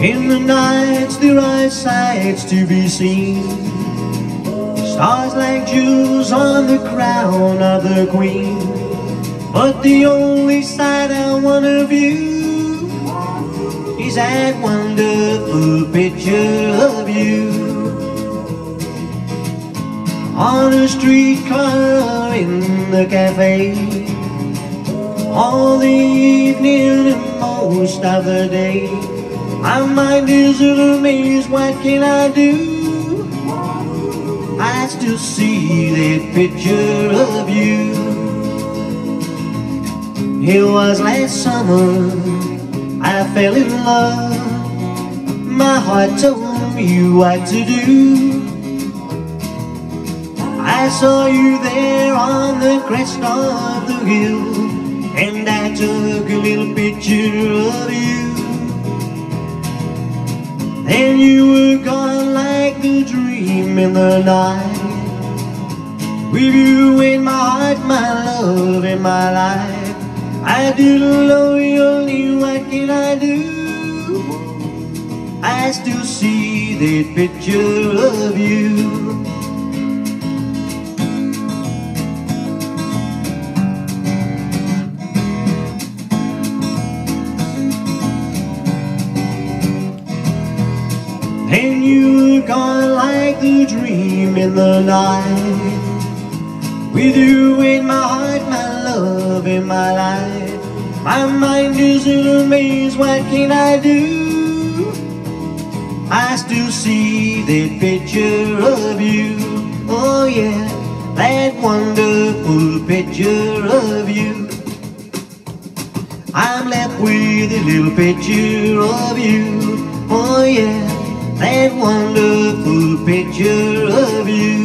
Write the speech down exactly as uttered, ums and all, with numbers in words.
In the nights there are sights to be seen, stars like jewels on the crown of the queen. But the only sight I wanna view is that wonderful picture of you. On a streetcar, in the cafe, all the evening and most of the day. My mind is in a maze, what can I do? I still see that picture of you. It was last summer I fell in love. My heart told me what to do. I saw you there on the crest of the hill, and I took a little picture of you. Then you were gone like a dream in the night. With you in my heart, my love and my life. I didn't know you only, what can I do? I still see that picture of you. And you were gone like a dream in the night. With you in my heart, my love in my life. My mind is in a maze, what can I do? I still see that picture of you. Oh yeah, that wonderful picture of you. I'm left with a little picture of you. Oh yeah, that wonderful picture of you.